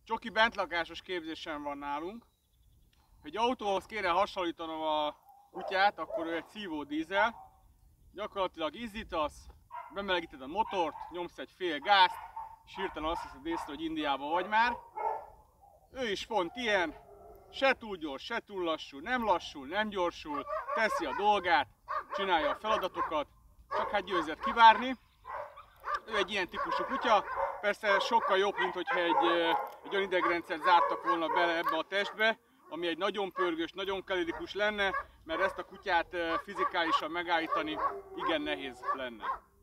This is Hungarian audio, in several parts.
Csoki bentlakásos képzésen van nálunk. Ha egy autóhoz kéne hasonlítanom a kutyát, akkor ő egy szívó dízel. Gyakorlatilag izzítasz, bemelegíted a motort, nyomsz egy fél gázt, és hirtelen azt hiszed észre, hogy Indiában vagy már. Ő is pont ilyen, se túl gyors, se túl lassú, nem gyorsul, teszi a dolgát, csinálja a feladatokat, csak hát győzett kivárni. Ő egy ilyen típusú kutya, persze sokkal jobb, mint hogyha egy olyan idegrendszert zártak volna bele ebbe a testbe, ami egy nagyon pörgős, nagyon kalorikus lenne, mert ezt a kutyát fizikálisan megállítani igen nehéz lenne.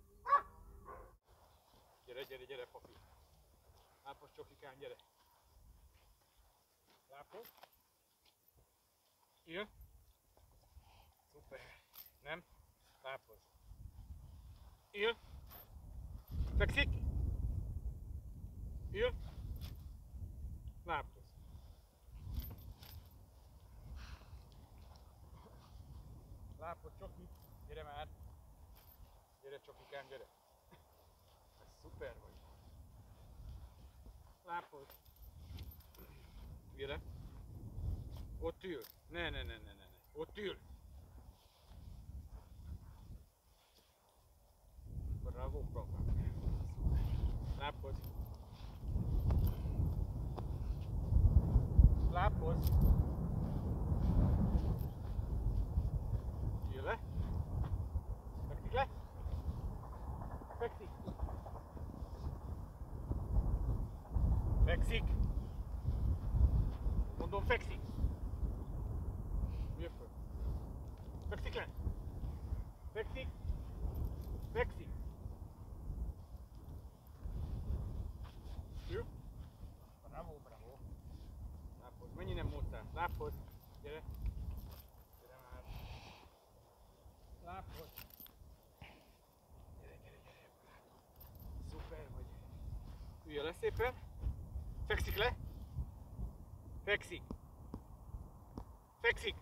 Gyere, papi! Lápos csokikám, gyere! Lápos? Jön? Szuper! Nem? Lápos! Jön? Fekszik? Jön? Lápos! Lápos, csoki! Gyere már! Gyere, csokikám, gyere! Ez szuper vagy! Lápos! Gyere! Ott ül! Ne! Ott ül! Bravo, bravo! Lápos! Lápos! Jöjj le! Fekszik le! Fekszik! Fekszik! Mondom, fekszik! Jöjj föl! Fekszik le! Fekszik! Fekszik! Jöjj! Bravo, bravo! Lápos, mennyi nem módszál? Lápos! Gyere! Gyere már! Lápos! Gyere! Szuper vagy! Üljön le szépen! Fekszik le! Fekszik! Fekszik!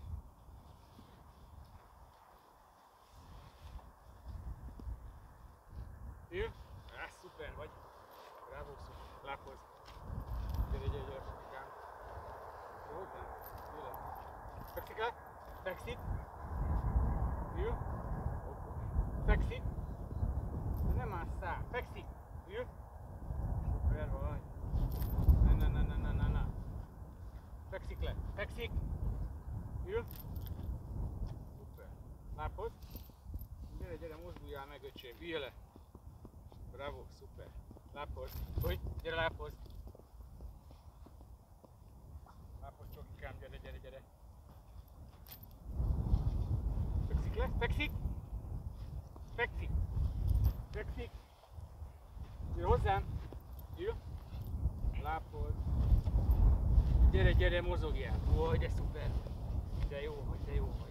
Jön? Szuper vagy! Bravo, szuper! Lápos! Gyere, papikám! Jó, hozzám? Jöjj le! Fekszik le! Fekszik! Jön? Fekszik! De nem ásszál! Fekszik! Jön? Szuper vagy! Na. Fekszik le! Fekszik! Ül! Szuper! Lápod? Gyere, mozduljál meg, öcsém! Üljél le! Bravo, szuper! Lápod! Hogy? Gyere, lápod! Lápod, csokikám, gyere! Fekszik le! Fekszik! Fekszik! Jöjj hozzám! Ül! Lápod! Gyere, mozogjál! Ó, de szuper! De jó vagy!